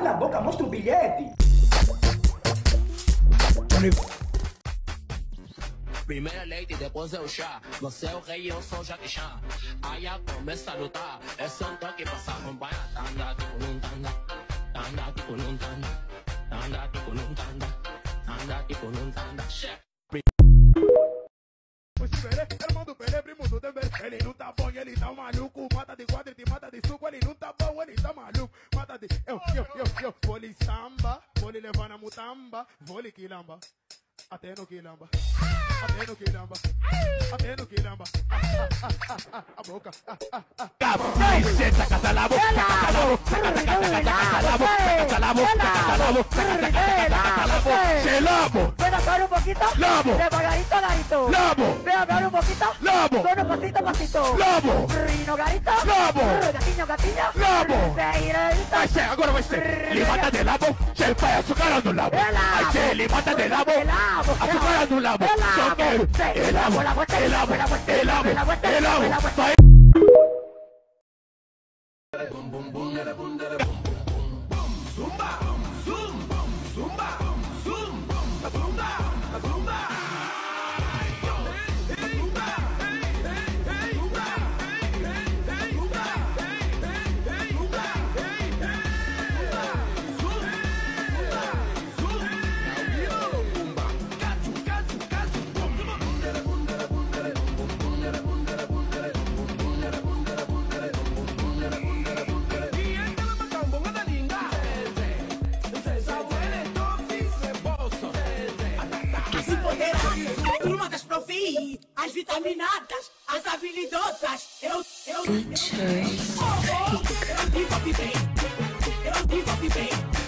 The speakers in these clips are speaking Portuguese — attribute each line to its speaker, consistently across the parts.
Speaker 1: Cala a boca, mostra o bilhete.
Speaker 2: Primeira lady, depois é o chá. Você é o rei e eu sou o Jackie Chan. Aí a começa a lutar. É só um toque pra se acompanhar. Tanda, tipo num tanda. Tanda, tipo num tanda. Tanda, tipo num tanda. Tanda, tipo num tanda.
Speaker 3: Irmão do Pelé, primo do Denver. Ele não tá bom, ele tá maluco. Mata de quadro, te mata de suco. Ele não tá bom, ele tá maluco. Mata de... Eu. Vou lhe samba, vou lhe levar na mutamba. Vou lhe quilamba. Até no quilamba. Até no quilamba. Até no quilamba. A boca.
Speaker 4: Senta, catalabo, catalabo, catalabo, catalabo, catalabo, catalabo, se lobo.
Speaker 5: ¿Puedo hablar un poquito?
Speaker 4: Lobo.
Speaker 5: Devagarito, garito.
Speaker 4: Lobo.
Speaker 5: ¿Puedo hablar un poquito?
Speaker 4: Lobo.
Speaker 5: Solo pasito, pasito.
Speaker 4: Lobo.
Speaker 5: Rino, garito.
Speaker 4: Lobo.
Speaker 5: Gatinho, gatinho.
Speaker 4: Lobo.
Speaker 5: Seirelito.
Speaker 4: Vai ser, agora vai ser. Levanta labo, se vai açucarando o labo. Vai ser, levanta labo, açucarando o labo. Só quero el labo, el labo, el labo, el labo. Vai.
Speaker 3: Zumba, zumba, zumba, zumba, zumba, zumba.
Speaker 6: As vitaminadas, as habilidosas, eu digo bem, eu digo bem,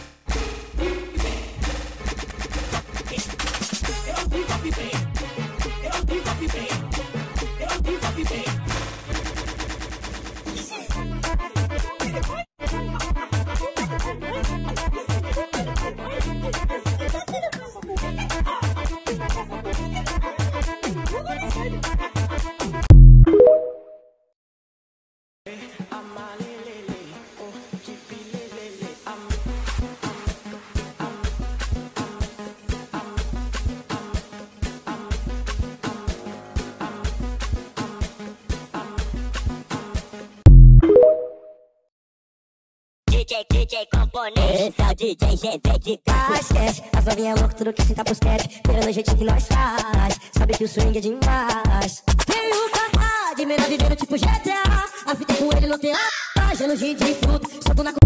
Speaker 6: eu digo bem, eu digo bem, eu digo bem.
Speaker 7: DJ componente, esse é o DJ GV de casquete. As novinhas loucas, tudo que senta pros quetes. Querendo o jeitinho que nós faz, sabe que o swing é demais. Veio cantar, de melhor vivendo tipo GTA. A fita com ele no teatro, trajando DJ fruto, solto na...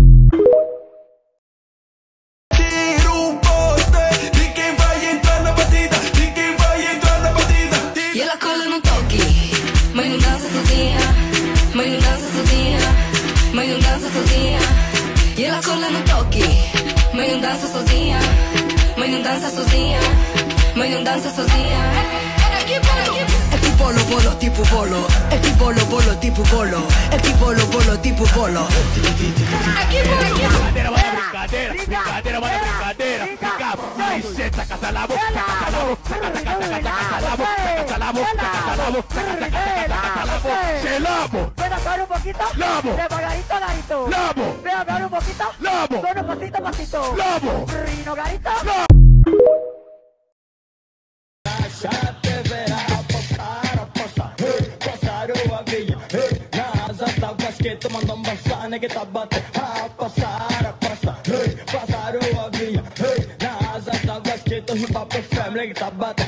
Speaker 3: Tira o poste de quem vai entrar na batida, de quem vai entrar na batida.
Speaker 8: E ela cola no toque, mãe não dança sozinha, mãe não dança sozinha, mãe não dança sozinha. E ela cola no toque, mãe não dança sozinha, mãe não dança sozinha, mãe não dança sozinha. É que bolo, bolo, tipo bolo. É que bolo, bolo, tipo bolo. É que bolo, bolo, tipo bolo.
Speaker 4: Brincadeira, manda brincadeira, brincadeira, manda brincadeira. Vai, senta, catalabo, catalabo, catalabo, catalabo, catalabo, catalabo, se lobo.
Speaker 5: ¿Puedo hablar un poquito?
Speaker 4: Lobo.
Speaker 5: Devagarito, garito.
Speaker 4: Lobo.
Speaker 5: ¿Puedo hablar un poquito?
Speaker 4: Lobo.
Speaker 5: Solo pasito, pasito.
Speaker 4: Lobo.
Speaker 5: Rino, garito.
Speaker 9: Tomando un basane que tabate a pasar a pasa, hey, pasar a vinha, hey, na asa da basquete, hip hop family que tabate.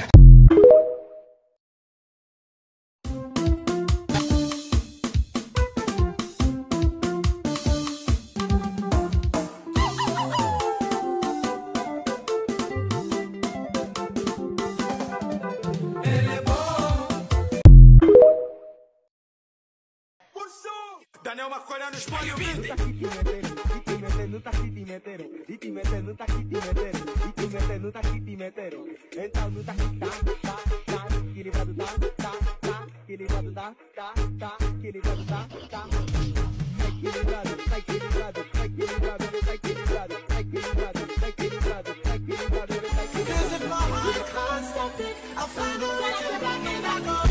Speaker 3: Daniel Macolha no espólio beat.
Speaker 9: E te metendo taquitimetero, e te metendo taquitimetero, e te metendo taquitimetero. Então no taquitá, tá, equilibrado, tá, equilibrado, tá, equilibrado, tá. Equilibrado, tá equilibrado, tá equilibrado, tá equilibrado, tá equilibrado, tá equilibrado, tá equilibrado, tá equilibrado.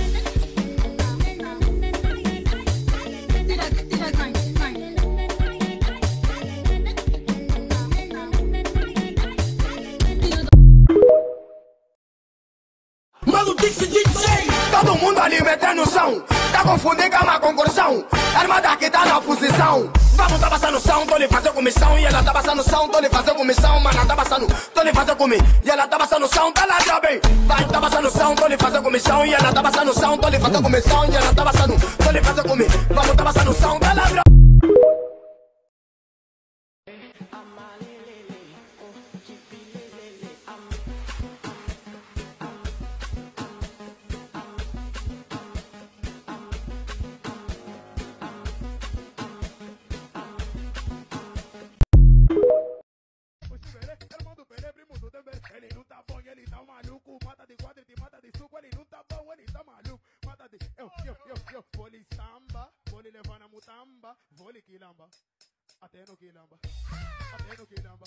Speaker 6: Maluquice DJ.
Speaker 1: Todo mundo ali metendo no chão. Tá confundindo cama com corção. Armada que tá na posição. Vamos tá passando no chão, tô lhe fazendo comissão. E ela tá passando no chão, tô lhe fazendo comissão. Mana tá passando, tô lhe fazendo comigo. E ela tá passando no chão, tá lá já bem. Vai, tá passando no chão, tô lhe fazendo comissão. E ela tá passando no chão, tô lhe fazendo comissão. E ela tá passando, tô lhe fazendo comigo. Vamos tá passando no chão, tá lá já.
Speaker 3: Ele não tá bom, ele tá maluco. Mata de quadro, te mata de suco. Ele não tá bom, ele tá maluco. Mata de. Eu. Vou lhe samba, vou lhe levar na mutamba. Vou lhe quilamba. Até no quilamba. Até no quilamba.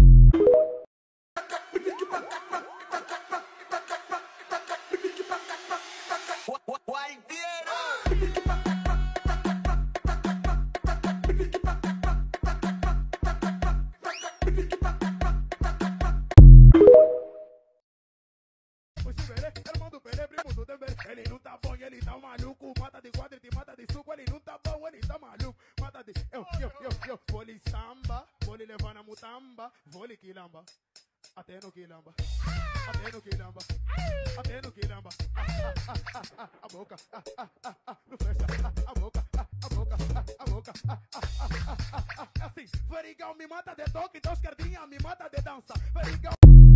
Speaker 3: Ele não tá bom, ele tá maluco. Mata de quadro, te mata de suco. Ele não tá bom, ele tá maluco. Mata de. Eu. Vou lhe samba, vou lhe levar na mutamba. Vou lhe quilamba. Até no quilamba. Até no quilamba. Até no quilamba. A boca. Não fecha. A boca. A boca. A boca. Assim. Verigão me mata de toque. Então esquerdinha me mata de dança. Verigão.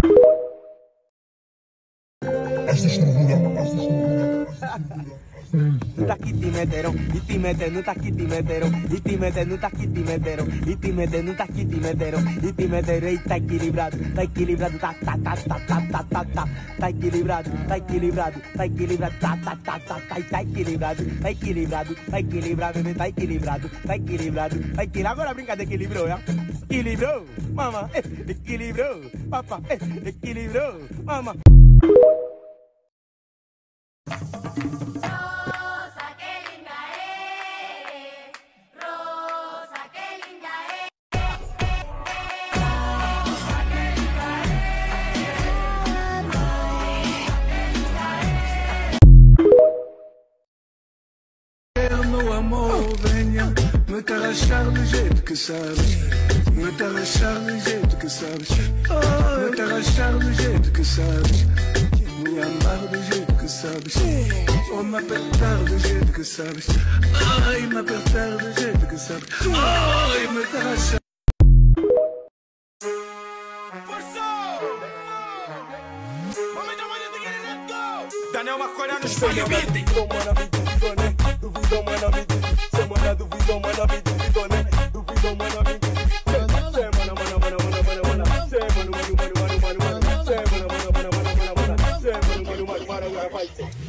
Speaker 9: No tá aqui te meteram, e te metem, no tá aqui te meteram, e te metem, no tá aqui te meteram, e te metem, no tá aqui te meteram, e te meteram, e tá equilibrado, tá, tá equilibrado, tá equilibrado, tá equilibrado, tá equilibrado, tá equilibrado, tá equilibrado, tá equilibrado, tá equilibrado, tá equilibrado, agora brinca de equilibrou, já? Equilibrou, mama, equilibrou, papá, equilibrou, mama.
Speaker 10: Meu amor, venha me tarrachar do jeito que sabes, me tarrachar do jeito que sabes, me tarrachar do jeito que sabes, me amar do jeito que sabes, ou me apertar do jeito que sabes, ai, me apertar do jeito que sabes, ai, me tarrachar.
Speaker 6: Daniel Macoria no espelho, beat.
Speaker 9: Duvidou, mano, me diz. Semana duvidou, mano, me duvidou, né? Duvidou, mano, me diz. Semana, mano, mano, mano, mano, mano. Semana, mano, mano, mano, mano, mano. Semana, mano, mano, mano, mano, mano. Semana, mano, mano, mano, mano, vai.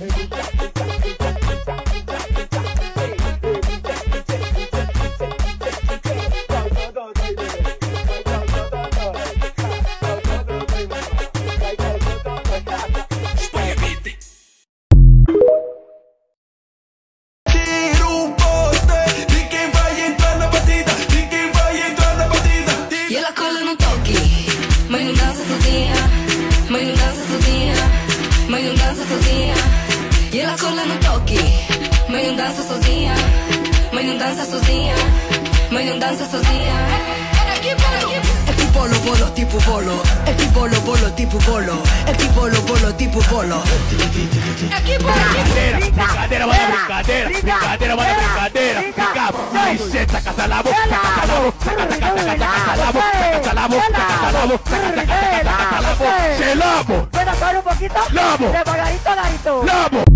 Speaker 8: E ela cola no toque. Mãe não dança sozinha. Mãe não dança sozinha. Mãe não dança sozinha. É que bolo, bolo, tipo bolo. É que bolo, bolo, tipo bolo. É que bolo, bolo, tipo bolo. É que bolo.
Speaker 4: Brincadeira, mano, brincadeira. Brincadeira, mano, brincadeira. Fica, vai, senta, casalabo. Casalabo, casalabo, casalabo, casalabo, casalabo. Se lobo.
Speaker 5: Bueno, solo un poquito.
Speaker 4: Lobo.
Speaker 5: De Margarito Garito.
Speaker 4: Lobo.